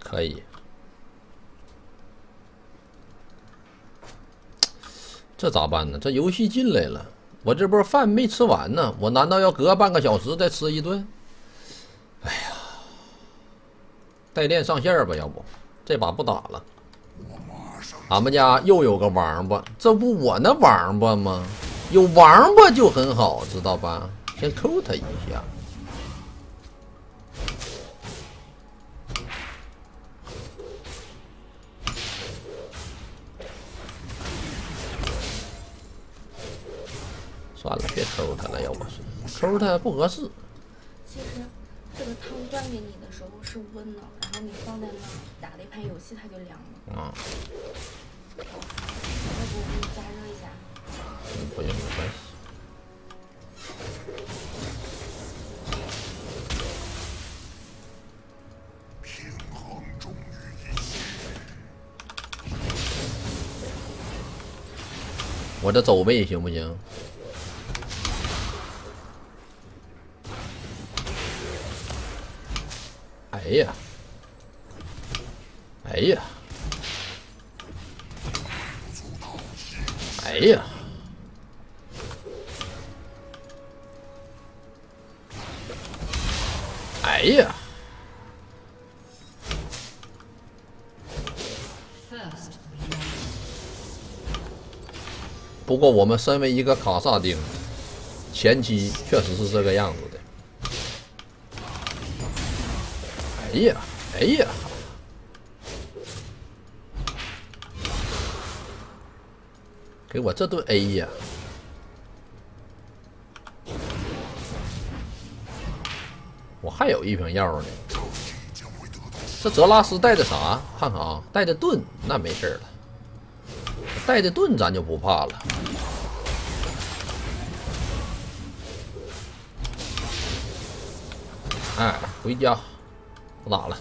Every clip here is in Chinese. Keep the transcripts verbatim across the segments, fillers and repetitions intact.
可以。这咋办呢？这游戏进来了，我这波饭没吃完呢，我难道要隔半个小时再吃一顿？哎呀，代练上线吧，要不这把不打了。俺们家又有个王八，这不我那王八吗？有王八就很好，知道吧？先扣他一下。算了，别抽他了，要不是抽他不合适。 其实这个汤端给你的时候是温的，然后你放在那打了一盘游戏，它就凉了。 啊、 嗯。要不我给你加热一下？ 嗯，不行，没关系。 平衡重于一切。 我这走位行不行？哎呀，哎呀，哎呀，哎呀！不过我们身为一个卡萨丁，前期确实是这个样子的。哎呀，哎呀！给我这顿 A 呀！我还有一瓶药呢。这泽拉斯带的啥？看看啊，带的盾，那没事了。带的盾咱就不怕了。哎，回家，不打了。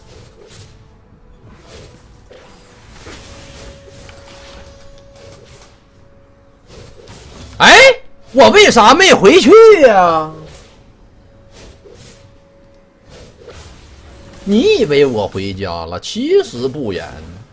哎，我为啥没回去呀？你以为我回家了？其实不然。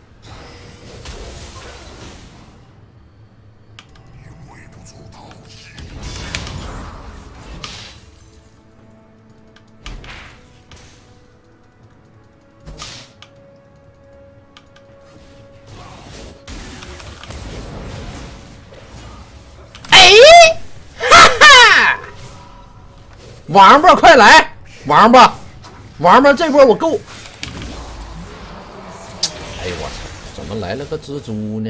王八，快来！王八，王八，这波我够！哎呦我操，怎么来了个蜘蛛呢？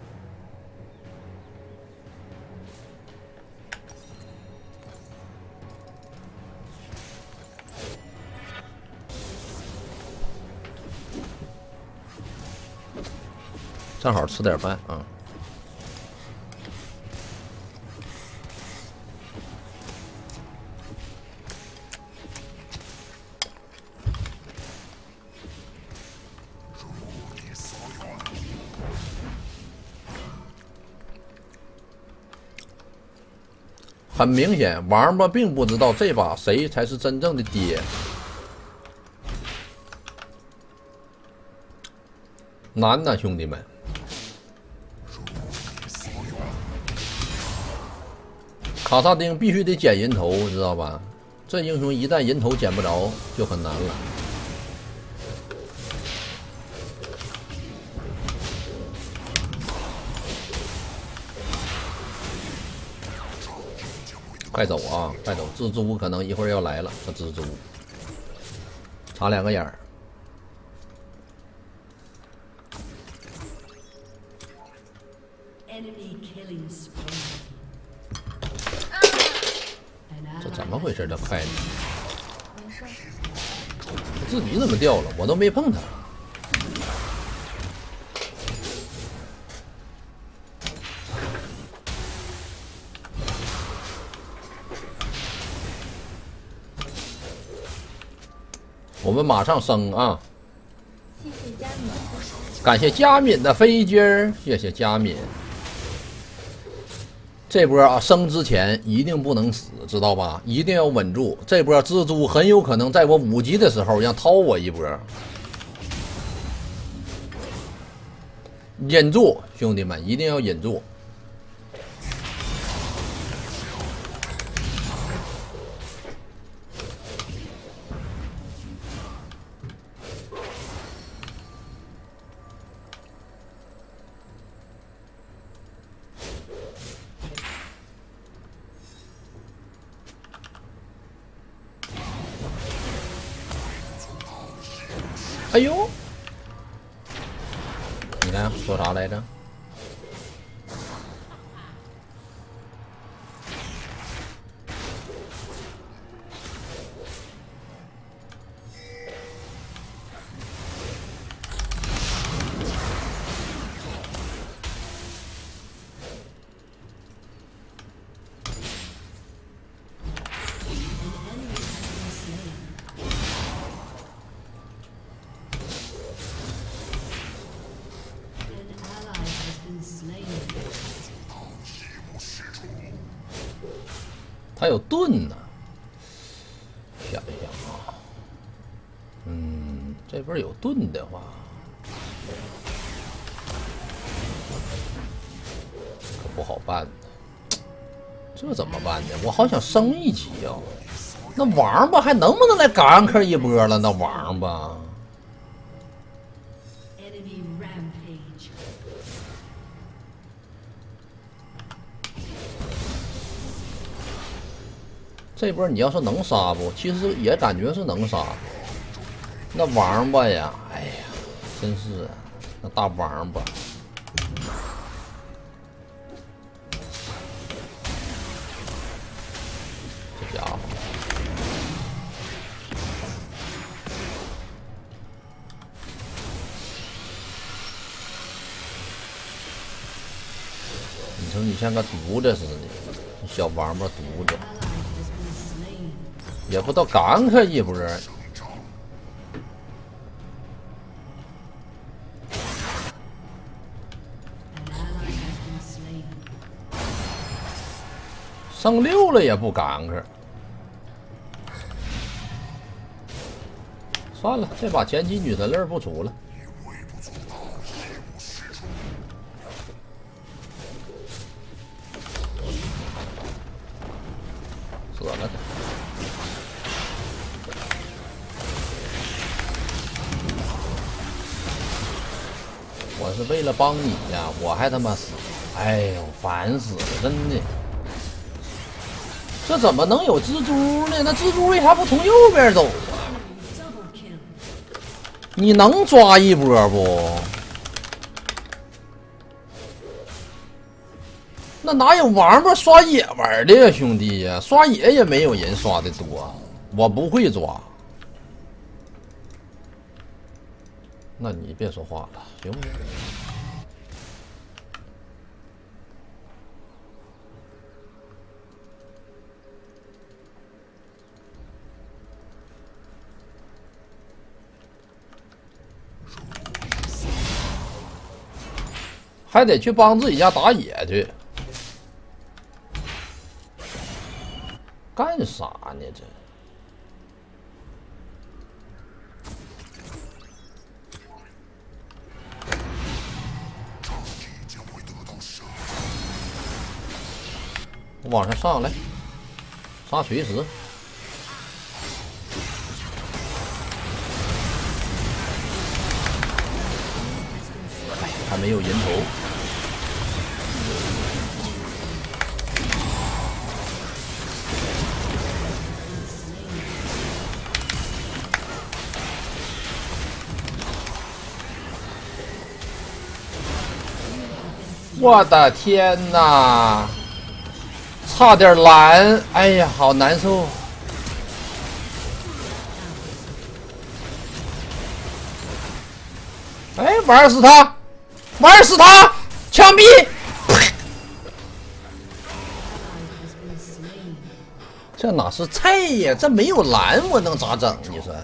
正好吃点饭啊。很明显，王八并不知道这把谁才是真正的爹。难呐，兄弟们！卡萨丁必须得捡人头，知道吧？这英雄一旦人头捡不着，就很难了。快走啊！快走！蜘蛛可能一会儿要来了。这蜘蛛插两个眼儿。这怎么回事？这快的， 没事。 自己怎么掉了？我都没碰它。我们马上升啊！ 谢谢佳敏， 感谢佳敏的飞机儿，谢谢佳敏。这波啊，升之前一定不能死，知道吧？一定要稳住。这波蜘蛛很有可能在我五级的时候让掏我一波。 忍住，兄弟们，一定要忍住。哎呦！你看说啥来着？他有盾呢，想一想啊，嗯，这边有盾的话，可不好办呢。这怎么办呢？我好想升一级啊！那王八还能不能来gank一波了？那王八。这波你要是能杀不，其实也感觉是能杀。那王八呀，哎呀，真是那大王八。这家伙，你说你像个犊子似的，小王八犊子。也不到gank一波，升六了也不gank。算了，这把前期女神泪不出了。死了。我是为了帮你呀，我还他妈死！哎呦，烦死了，真的！这怎么能有蜘蛛呢？那蜘蛛为啥不从右边走啊？你能抓一波不？那哪有王八刷野玩的呀，兄弟呀？刷野也没有人刷的多，我不会抓。那你别说话了，行不行？还得去帮自己家打野去，干啥呢这？往上上来，杀锤石。哎，还没有人头。我的天哪！差点蓝，哎呀，好难受！哎，玩死他，玩死他，枪毙！这哪是菜呀？这没有蓝，我能咋整？你说？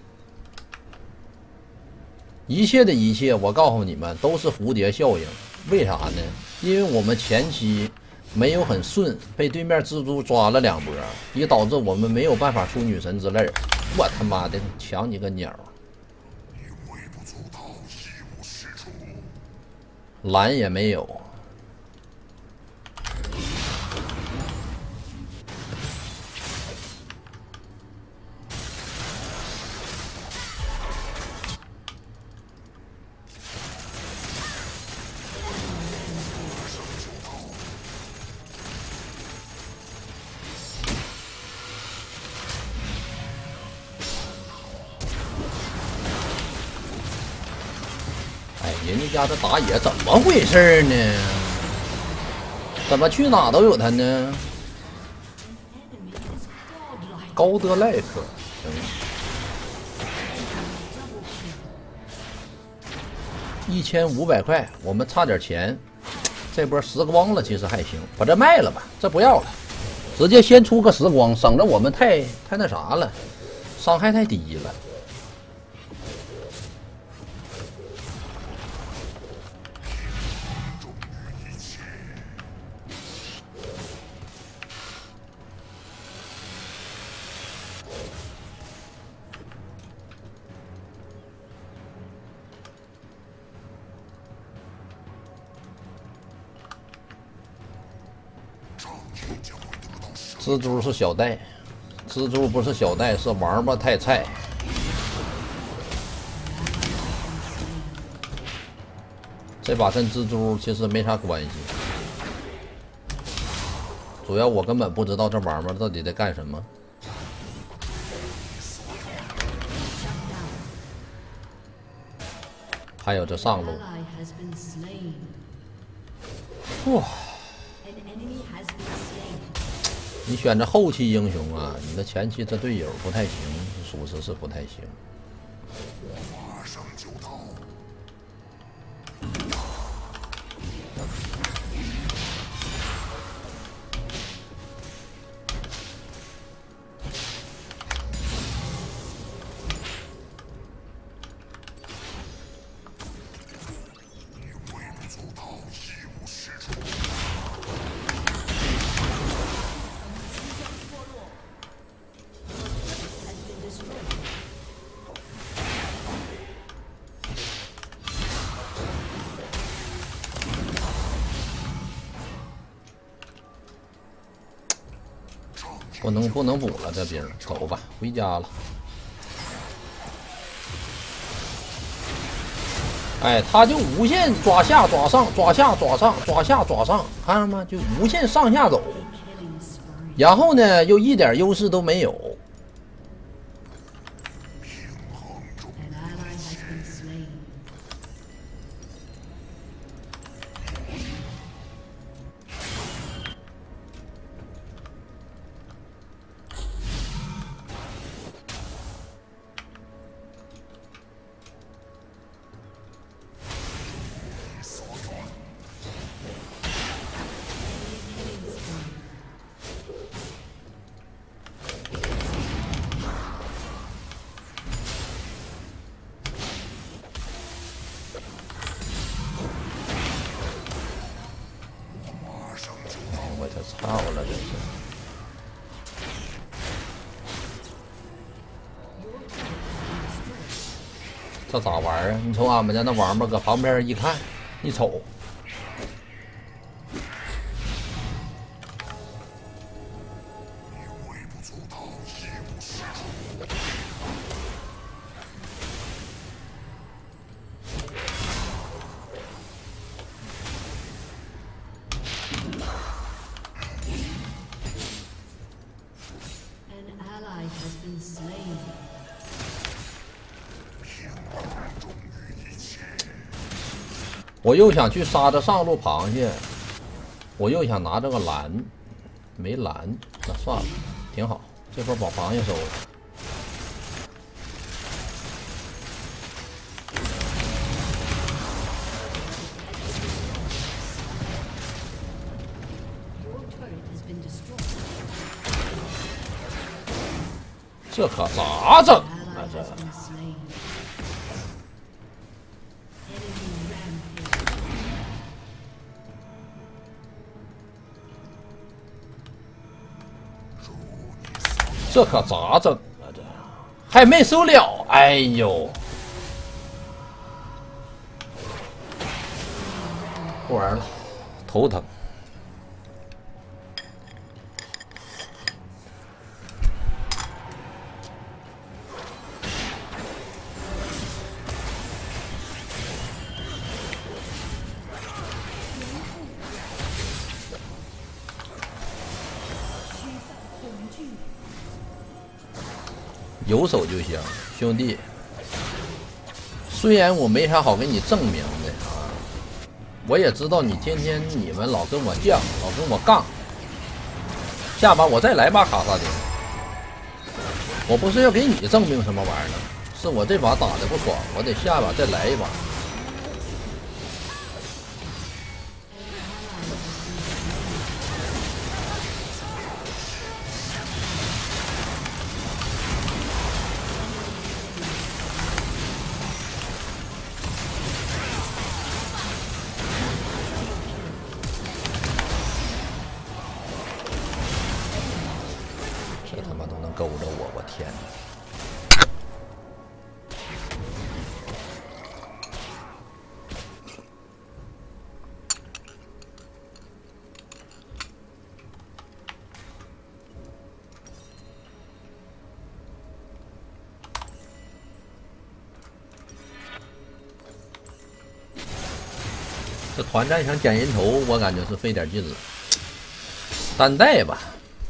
一切的一切，我告诉你们，都是蝴蝶效应。为啥呢？因为我们前期没有很顺，被对面蜘蛛抓了两波，也导致我们没有办法出女神之泪。我他妈的抢你个鸟！ 你微不足道，一无是处。 蓝也没有。人家家这打野怎么回事呢？怎么去哪都有他呢？高德赖克，一千五百块，我们差点钱，这波时光了，其实还行，把这卖了吧，这不要了，直接先出个时光，省着我们太太那啥了，伤害太低了。蜘蛛是小戴，蜘蛛不是小戴，是王八太菜。这把跟蜘蛛其实没啥关系，主要我根本不知道这王八到底在干什么。还有这上路，哇！你选择后期英雄啊，你的前期这队友不太行，属实是不太行。 马上就到。你微不足道，一无是处。 不能不能补了，这兵走吧，回家了。哎，他就无限抓下抓上，抓下抓上，抓下抓上，看着吗？就无限上下走，然后呢，又一点优势都没有。我这操了，这是！这咋玩啊？你瞅俺们家那王八搁旁边一看，一瞅， 你微不足道，一无是处。 我又想去杀这上路螃蟹，我又想拿这个蓝，没蓝，那算了，挺好，这波把螃蟹收了。这可咋整啊？这这可咋整啊？这还没收了，哎呦！ 不玩了，头疼。有手就行，兄弟。虽然我没啥好给你证明的啊，我也知道你天天你们老跟我犟，老跟我杠。下把我再来把卡萨丁，我不是要给你证明什么玩意儿，是我这把打的不爽，我得下把再来一把。勾着我，我天哪！这团战想捡人头，我感觉是费点劲了。单带吧。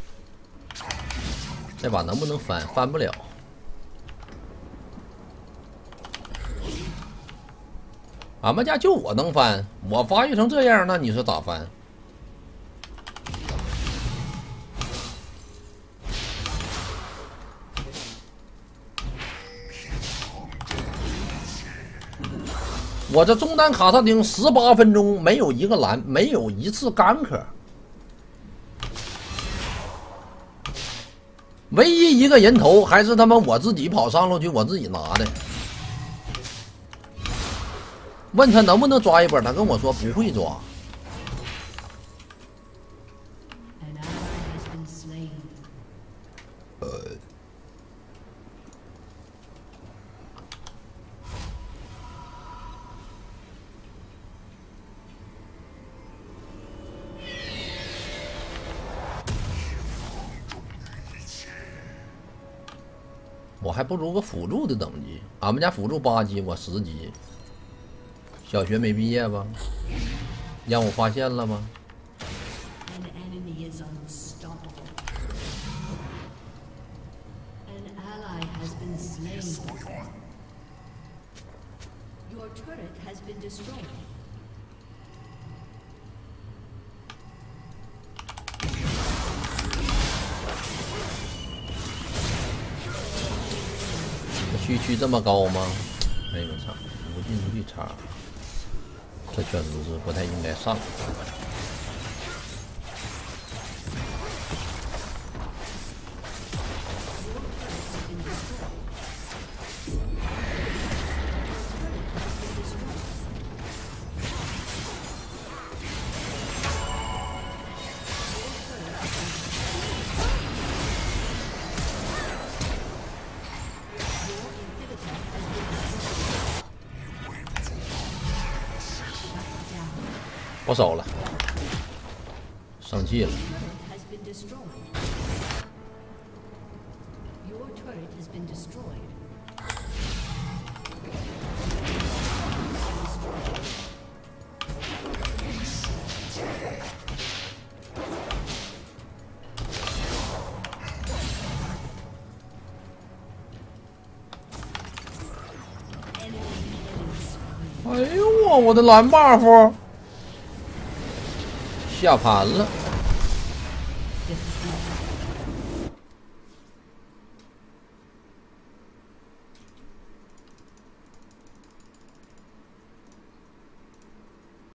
这把能不能翻？翻不了。俺们家就我能翻，我发育成这样，那你是咋翻？我这中单卡萨丁十八分钟没有一个蓝，没有一次干壳。唯一一个人头还是他妈我自己跑上路去，我自己拿的。问他能不能抓一波，他跟我说不会抓。呃，我还不如个辅助的等级，俺们家辅助八级，我十级。小学没毕业吧？让我发现了吗？区区这么高吗？哎呦我操！无尽绿茶，这确实是不太应该上。不守了，生气了。哎呦我，我的蓝 buff 下盘了。